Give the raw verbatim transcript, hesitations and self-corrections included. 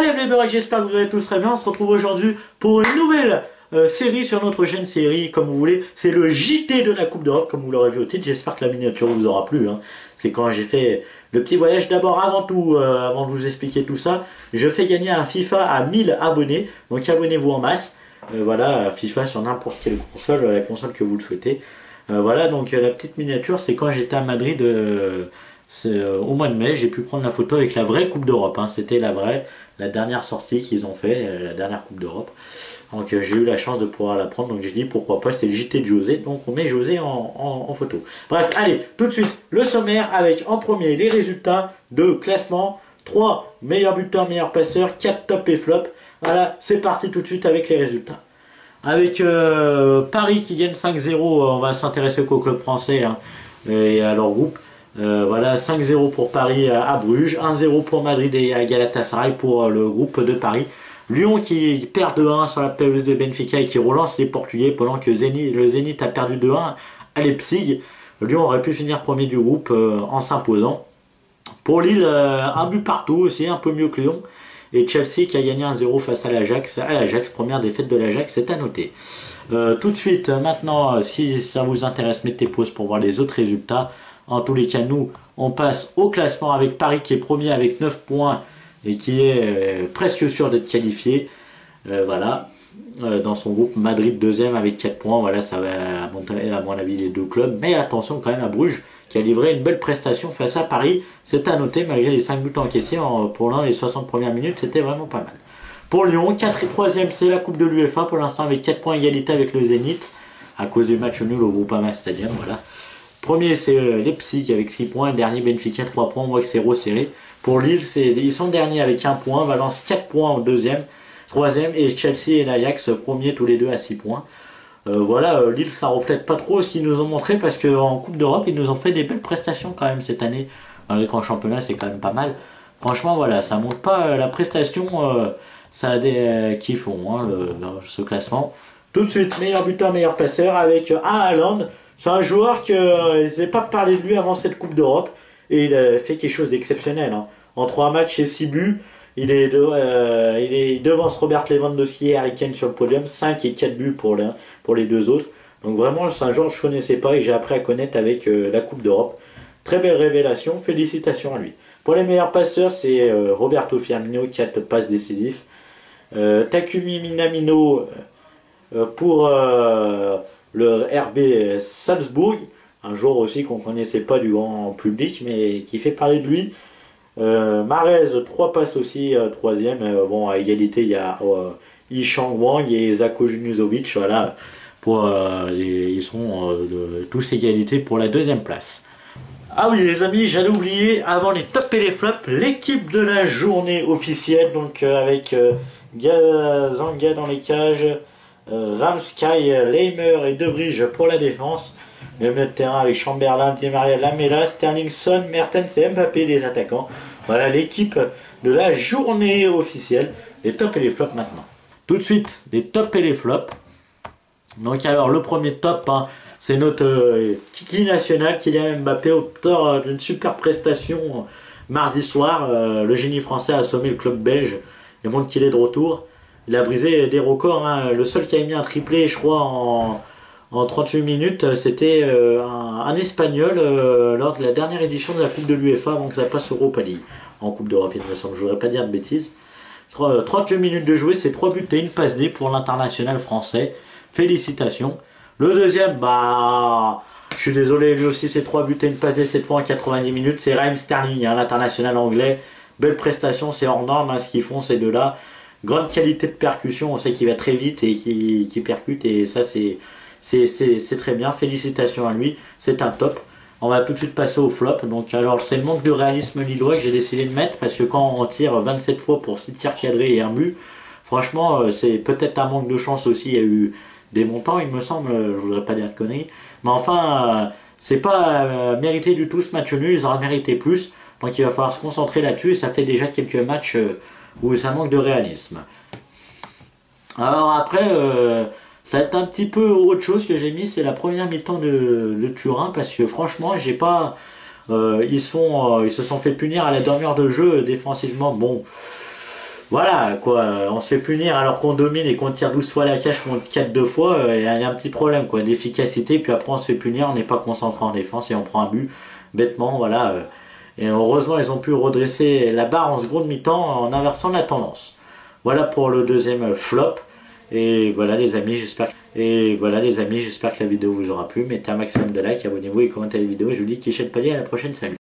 Salut les beurres, j'espère que vous allez tous très bien. On se retrouve aujourd'hui pour une nouvelle euh, série sur notre chaîne série, comme vous voulez. C'est le J T de la Coupe d'Europe, comme vous l'aurez vu au titre. J'espère que la miniature vous aura plu. Hein. C'est quand j'ai fait le petit voyage. D'abord, avant tout, euh, avant de vous expliquer tout ça, je fais gagner un FIFA à mille abonnés. Donc abonnez-vous en masse. Euh, voilà, FIFA sur n'importe quelle console, la console que vous le souhaitez. Euh, voilà, donc euh, la petite miniature, c'est quand j'étais à Madrid... Euh, Euh, au mois de mai, j'ai pu prendre la photo avec la vraie Coupe d'Europe. Hein. C'était la vraie, la dernière sortie qu'ils ont fait, euh, la dernière Coupe d'Europe. Donc euh, j'ai eu la chance de pouvoir la prendre. Donc j'ai dit pourquoi pas, c'est le J T de José. Donc on met José en, en, en photo. Bref, allez, tout de suite, le sommaire avec en premier les résultats de classement. trois meilleurs buteurs, meilleurs passeurs, quatre top et flop. Voilà, c'est parti tout de suite avec les résultats. Avec euh, Paris qui gagne cinq zéro, on va s'intéresser qu'au club français hein, et à leur groupe. Euh, voilà, cinq zéro pour Paris à, à Bruges, un zéro pour Madrid et à Galatasaray pour euh, le groupe de Paris. Lyon qui perd deux un sur la pelouse de Benfica et qui relance les Portugais pendant que Zénith, le Zénith a perdu deux un à Leipzig. Lyon aurait pu finir premier du groupe euh, en s'imposant. Pour Lille, euh, un but partout aussi, un peu mieux que Lyon. Et Chelsea qui a gagné un zéro face à l'Ajax. À l'Ajax, première défaite de l'Ajax, c'est à noter. Euh, tout de suite, maintenant, si ça vous intéresse, mettez pause pour voir les autres résultats. En tous les cas, nous, on passe au classement avec Paris qui est premier avec neuf points et qui est euh, presque sûr d'être qualifié. Euh, voilà. Euh, dans son groupe, Madrid deuxième avec quatre points. Voilà, ça va monter à mon avis les deux clubs. Mais attention quand même à Bruges qui a livré une belle prestation face à Paris. C'est à noter malgré les cinq buts encaissés en, pour l'un les soixante premières minutes. C'était vraiment pas mal. Pour Lyon, quatre et troisième, c'est la Coupe de l'UEFA pour l'instant avec quatre points égalité avec le Zénith à cause du match nul au Groupama Stadium. Voilà. Premier c'est euh, Leipzig avec six points, dernier Benfica trois points, on voit que c'est resserré. Pour Lille, ils sont derniers avec un point, Valence quatre points en deuxième, troisième et Chelsea et l'Ajax premier tous les deux à six points. Euh, voilà, euh, Lille ça reflète pas trop ce qu'ils nous ont montré parce qu'en Coupe d'Europe ils nous ont fait des belles prestations quand même cette année. Malgré qu'en championnat c'est quand même pas mal. Franchement voilà, ça montre pas euh, la prestation euh, ça a des, euh, qui font hein, le, ce classement. Tout de suite, meilleur buteur, meilleur passeur avec euh, Haaland. C'est un joueur que euh, ils n'avaient pas parlé de lui avant cette Coupe d'Europe et il a fait quelque chose d'exceptionnel. Hein. En trois matchs et six buts, il est, de, euh, il est devant Robert Lewandowski et Harry Kane sur le podium, cinq et quatre buts pour, les, pour les deux autres. Donc vraiment, c'est un joueur que je ne connaissais pas et j'ai appris à connaître avec euh, la Coupe d'Europe. Très belle révélation, félicitations à lui. Pour les meilleurs passeurs, c'est euh, Roberto Firmino, quatre passes décisives. Euh, Takumi Minamino euh, pour... Euh, le R B Salzbourg, un joueur aussi qu'on ne connaissait pas du grand public, mais qui fait parler de lui. Euh, Marez, trois passes aussi, euh, troisième. Euh, bon, à égalité, il y a euh, Ishang Wang et Zako Junuzovic. Voilà, pour, euh, les, ils sont euh, de, tous égalité pour la deuxième place. Ah oui, les amis, j'allais oublier, avant les tops et les flops, l'équipe de la journée officielle, donc euh, avec euh, Gazanga dans les cages. Euh, Ramsky, Leimer et De Vrij pour la défense. Le milieu de terrain avec Chamberlain, Di Maria, Lamela, Sterling, Son, Mertens et Mbappé les attaquants. Voilà l'équipe de la journée officielle. Les tops et les flops maintenant. Tout de suite, les tops et les flops. Donc alors le premier top, hein, c'est notre euh, Kiki national, Kylian Mbappé, auteur euh, d'une super prestation euh, mardi soir. Euh, le génie français a assommé le club belge et montre qu'il est de retour. Il a brisé des records. Hein. Le seul qui a mis un triplé, je crois, en, en trente-huit minutes, c'était euh, un, un Espagnol euh, lors de la dernière édition de la Coupe de l'UEFA avant que ça passe au Europa League. En Coupe d'Europe, il me semble. Je ne voudrais pas dire de bêtises. trente-huit minutes de jouer, c'est trois buts et une passe D pour l'international français. Félicitations. Le deuxième, bah, je suis désolé, lui aussi, c'est trois buts et une passe D cette fois en quatre-vingt-dix minutes. C'est Raheem Sterling, hein, l'international anglais. Belle prestation, c'est hors norme hein, ce qu'ils font ces deux-là. Grande qualité de percussion, on sait qu'il va très vite et qu'il qu'il percute et ça c'est très bien, félicitations à lui, c'est un top. On va tout de suite passer au flop, donc alors c'est le manque de réalisme lillois que j'ai décidé de mettre parce que quand on tire vingt-sept fois pour six tirs cadrés et un but, franchement c'est peut-être un manque de chance aussi, il y a eu des montants il me semble, je voudrais pas dire de conneries, mais enfin c'est pas euh, mérité du tout ce match nul, ils auraient mérité plus, donc il va falloir se concentrer là-dessus et ça fait déjà quelques matchs... Euh, où ça manque de réalisme. Alors après, euh, ça va être un petit peu autre chose que j'ai mis, c'est la première mi-temps de, de Turin, parce que franchement, j'ai pas, euh, ils, sont, euh, ils se sont fait punir à la demi-heure de jeu défensivement. Bon, voilà, quoi, on se fait punir alors qu'on domine et qu'on tire douze fois la cage contre quatre deux fois, il y, a y a un petit problème, quoi, d'efficacité, puis après on se fait punir, on n'est pas concentré en défense et on prend un but, bêtement, voilà. euh. Et heureusement, ils ont pu redresser la barre en seconde mi-temps en inversant la tendance. Voilà pour le deuxième flop. Et voilà les amis, j'espère et voilà les amis, j'espère que la vidéo vous aura plu. Mettez un maximum de likes, abonnez-vous et commentez la vidéo. Je vous dis Kichel Palier, à la prochaine, salut.